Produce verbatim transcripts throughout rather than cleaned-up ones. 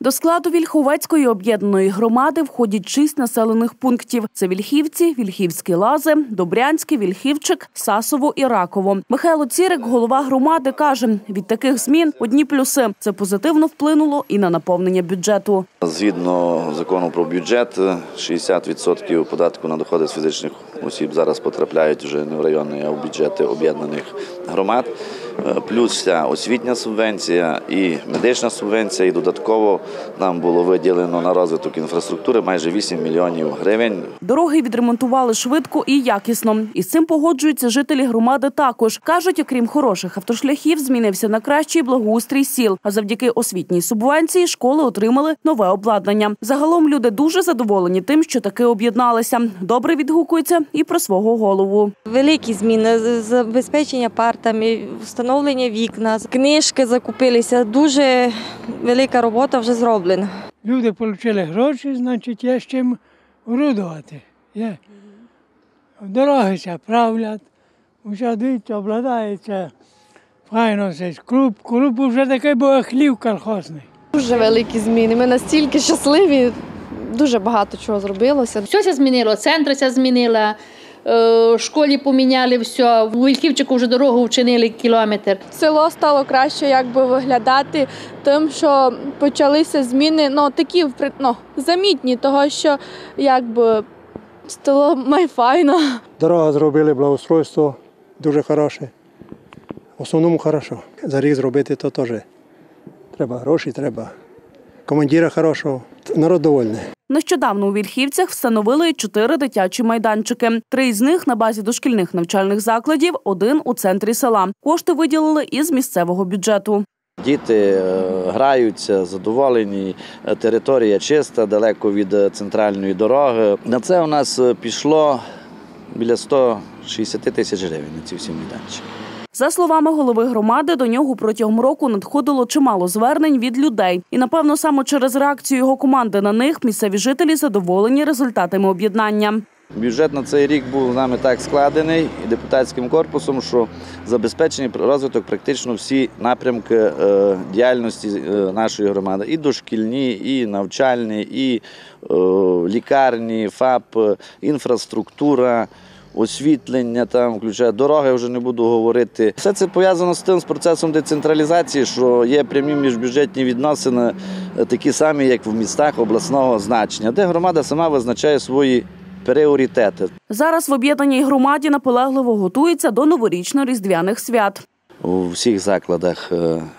До складу Вільховецької об'єднаної громади входять шість населених пунктів. Це Вільхівці, Вільхівські Лази, Добрянський, Вільхівчик, Сасово і Раково. Михайло Цірик, голова громади, каже, від таких змін одні плюси. Це позитивно вплинуло і на наповнення бюджету. Згідно закону про бюджет, шістдесят відсотків податку на доходи з фізичних осіб зараз потрапляють вже не в районні, а в бюджети об'єднаних громад. Плюс вся освітня субвенція і медична субвенція, і додатково нам було виділено на розвиток інфраструктури майже вісім мільйонів гривень. Дороги відремонтували швидко і якісно. І з цим погоджуються жителі громади також. Кажуть, окрім хороших автошляхів, змінився на кращий благоустрій сіл. А завдяки освітній субвенції школи отримали нове обладнання. Загалом люди дуже задоволені тим, що таки об'єдналися. Добре відгукуються і про свого голову. Великі зміни, забезпечення партами, встановлення вікна, книжки закупилися. Дуже велика робота вже зроблена. Люди отримали гроші, значить є з чим орудувати. Є. Дороги ся правлять, вже дивіться, обладається. Файно все. Клуб, клуб вже такий був хлів колхозний. Дуже великі зміни. Ми настільки щасливі, дуже багато чого зробилося. Все змінило, центр змінила, в школі поміняли все, в Вільхівчику вже дорогу вчинили кілометр. Село стало краще якби виглядати тим, що почалися зміни, ну, такі ну, замітні, того що якби стало майфайно. Дорога зробили, благоустройство дуже хороше. В основному хорошо. За рік зробити то теж треба гроші, треба командира хорошого. Народ довольний. Нещодавно у Вільхівцях встановили чотири дитячі майданчики. Три з них на базі дошкільних навчальних закладів, один у центрі села. Кошти виділили із місцевого бюджету. Діти граються, задоволені, територія чиста, далеко від центральної дороги. На це у нас пішло біля ста шістдесят тисяч гривень на ці всі майданчики. За словами голови громади, до нього протягом року надходило чимало звернень від людей. І, напевно, саме через реакцію його команди на них місцеві жителі задоволені результатами об'єднання. Бюджет на цей рік був з нами так складений і депутатським корпусом, що забезпечений розвиток практично всі напрямки діяльності нашої громади. І дошкільні, і навчальні, і лікарні, ФАП, інфраструктура, освітлення, там, включає дороги, я вже не буду говорити. Все це пов'язано з тим, з процесом децентралізації, що є прямі міжбюджетні відносини, такі самі, як в містах обласного значення, де громада сама визначає свої пріоритети. Зараз в об'єднаній громаді наполегливо готується до новорічно-різдвяних свят. У всіх закладах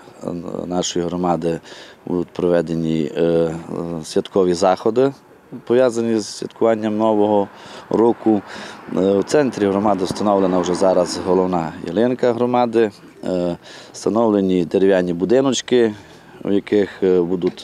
нашої громади будуть проведені святкові заходи, пов'язані з святкуванням Нового року. У центрі громади встановлена вже зараз головна ялинка громади, встановлені дерев'яні будиночки, у яких будуть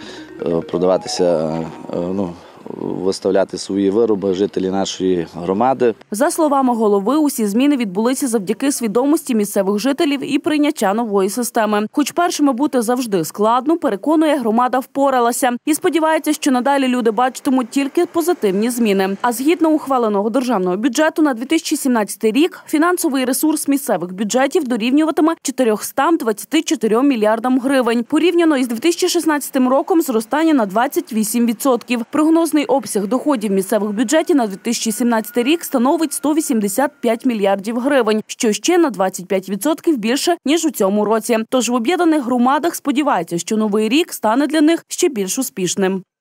продаватися, ну, виставляти свої вироби жителі нашої громади. За словами голови, усі зміни відбулися завдяки свідомості місцевих жителів і прийняття нової системи. Хоч першими бути завжди складно, переконує, громада впоралася. І сподівається, що надалі люди бачитимуть тільки позитивні зміни. А згідно ухваленого державного бюджету на дві тисячі сімнадцятий рік, фінансовий ресурс місцевих бюджетів дорівнюватиме чотириста двадцять чотири мільярдам гривень. Порівняно із дві тисячі шістнадцятим роком зростання на двадцять вісім відсотків. Прогноз обсяг доходів місцевих бюджетів на дві тисячі сімнадцятий рік становить сто вісімдесят п'ять мільярдів гривень, що ще на двадцять п'ять відсотків більше, ніж у цьому році. Тож в об'єднаних громадах сподіваються, що новий рік стане для них ще більш успішним.